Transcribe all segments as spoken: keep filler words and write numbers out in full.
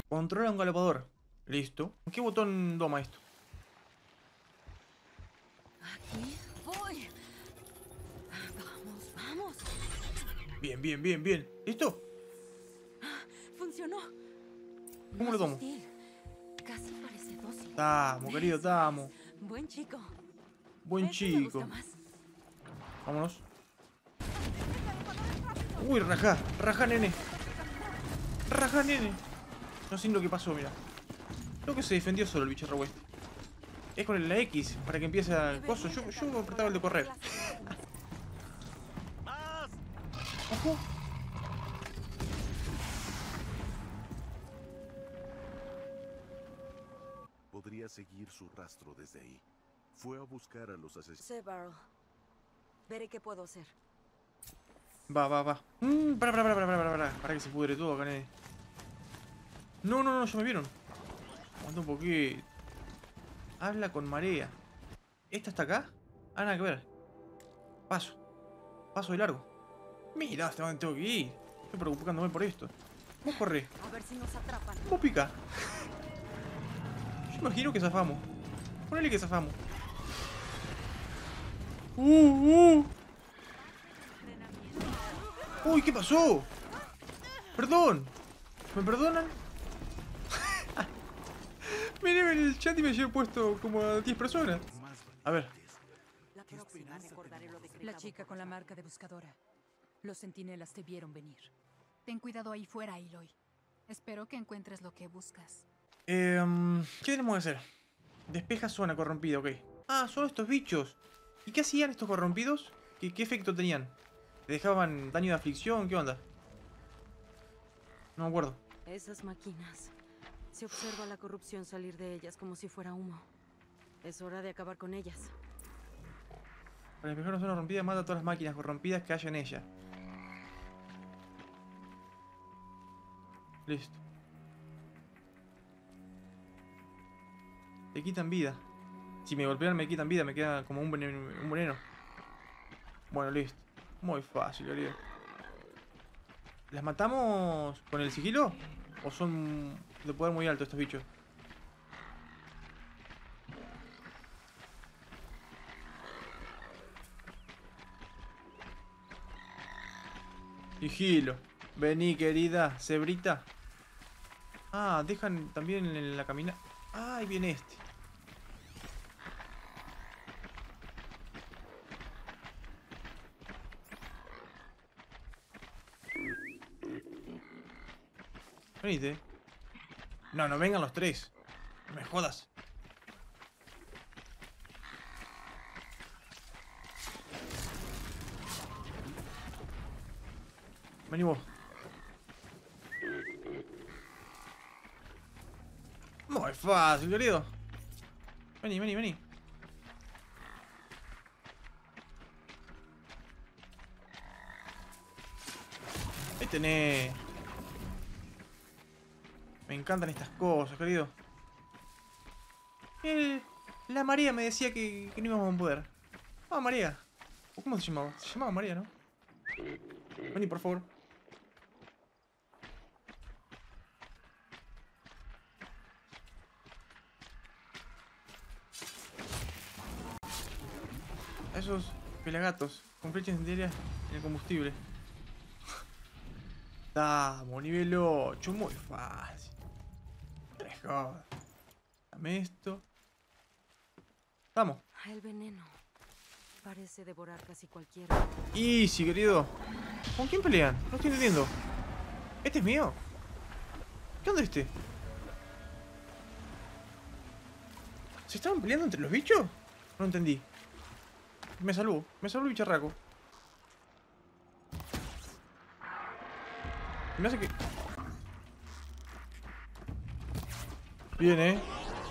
Controla un galopador. Listo. ¿En qué botón doma esto? Aquí voy. Vamos, vamos. Bien, bien, bien, bien. ¿Listo? Funcionó. ¿Cómo No lo es tomo? hostil. Casi parece dócil. Tamo, querido, Eso tamo. es. Buen chico. Buen Ese me gusta chico. más. Vámonos. Uy, rajá. Rajá, nene. Rajá, nene. No sé lo que pasó, mira. Creo que se defendió solo el bicharraco este. Es con la X para que empiece a coso. Yo, yo apretaba el de correr. Ojo. Podría seguir su rastro desde ahí. Fue a buscar a los asesinos. Sé, Barrel. Veré qué puedo hacer. Va, va, va. Mmm, para, para, para, para, para, para. Para que se pudre todo acá, nene. No, no, no, ya me vieron. Aguanta un poquito. Habla con marea. ¿Esta está acá? Ah, nada que ver. Paso. Paso de largo. Mira, hasta dónde tengo que ir. Estoy preocupándome por esto. Vos corre. A ver si nos atrapan. Vos pica. Yo imagino que zafamos. Ponele que zafamos. Uh, uh. Uy, ¿qué pasó? Perdón. ¿Me perdonan? Miré el chat y me llevé puesto como a diez personas. A ver. La próxima recordaré lo decretado. La chica con la marca de buscadora. Los centinelas te vieron venir. Ten cuidado ahí fuera, Aloy. Espero que encuentres lo que buscas. Eh, ¿Qué tenemos que hacer? Despeja zona corrompida, ok. Ah, son estos bichos. ¿Y qué hacían estos corrompidos? ¿Qué, qué efecto tenían? ¿Te dejaban daño de aflicción? ¿Qué onda? No me acuerdo. Esas máquinas. Se observa la corrupción salir de ellas como si fuera humo. Es hora de acabar con ellas. Para despejar una zona corrompida, mata a todas las máquinas corrompidas que haya en ella. Listo. Te quitan vida. Si me golpean me quitan vida, me queda como un veneno. Un veneno. Bueno, listo. Muy fácil, querido. ¿Las matamos con el sigilo? ¿O son de poder muy alto estos bichos? Sigilo. Vení, querida cebrita. Ah, dejan también en la camina. Ah, ahí viene este. Venite. No, no vengan los tres. No me jodas. Vení vos. Muy fácil, querido. Vení, vení, vení. Ahí tenés. Me encantan estas cosas, querido. Eh, la María me decía que, que no íbamos a poder. Ah, María. ¿Cómo se llamaba? Se llamaba María, ¿no? Vení, por favor. A esos pelagatos con flechas incendiarias en el combustible. Estamos, nivel ocho. Muy fácil. Mejor. Dame esto. Vamos. El veneno. Parece devorar casi cualquiera. Easy, querido. ¿Con quién pelean? No estoy entendiendo. ¿Este es mío? ¿Qué onda este? ¿Se estaban peleando entre los bichos? No entendí. Me salvó. Me salvó el bicharraco. Y me hace que... Bien, eh.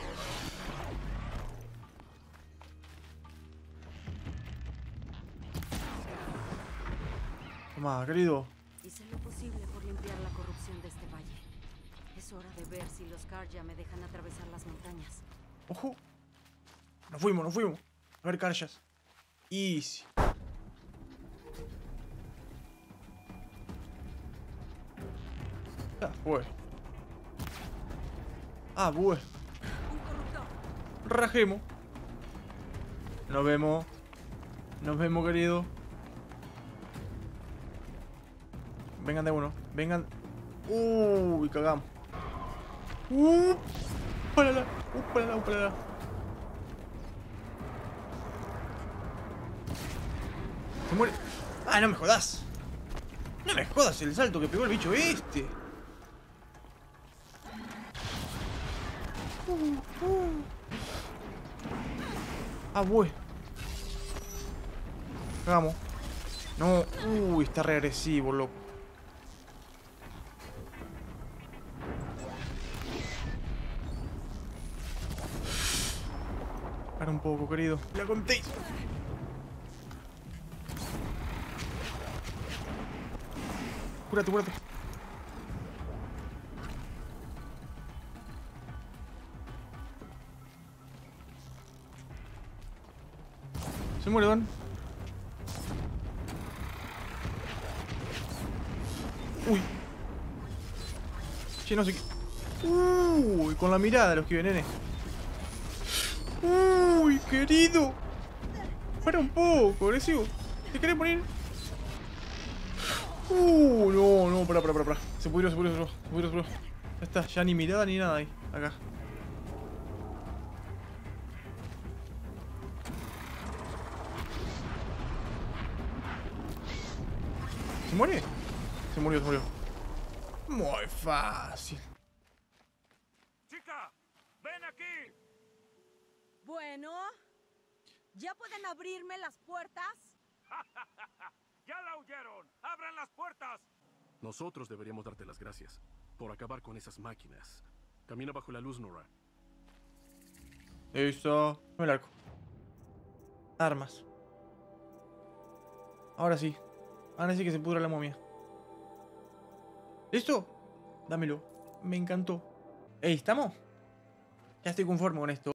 Toma, querido. Hice lo posible por limpiar la corrupción de este valle. Es hora de ver si los Karja me dejan atravesar las montañas. Ojo. Nos fuimos, nos fuimos. A ver, Karjas. Easy. Ya fue. Ah, bueno. Un corruptor. Rajemos. Nos vemos. Nos vemos, querido. Vengan de uno. Vengan. Uy, cagamos. Uh, palala. Uh, palala, uh, palala. Se muere. Ah, no me jodas. No me jodas el salto que pegó el bicho este. Uh, uh. Ah, bueno. Hagamos. No. Uy, está re agresivo, loco. Para un poco, querido. La conté. Cúrate, cúrate. Se muere, Don. Uy. Che, no sé qué. Uy, con la mirada los que vienen. Uy, querido. Para un poco, agresivo. ¿Te querés poner? Uh, no, no, pará, pará, pará, pará. Se pudrió, se pudrió, se pudrió, se pudrió, se pudrió. Ya está, ya ni mirada ni nada ahí. Acá. ¿Se muere? Se murió, se murió. Muy fácil. ¡Chica! ¡Ven aquí! Bueno, ¿ya pueden abrirme las puertas? ¡Ya la oyeron! ¡Abran las puertas! Nosotros deberíamos darte las gracias por acabar con esas máquinas. Camina bajo la luz, Nora. Listo. El arco. Armas. Ahora sí. Ahora sí que se pudra la momia. ¿Listo? Dámelo. Me encantó. Ey, ¿estamos? Ya estoy conforme con esto.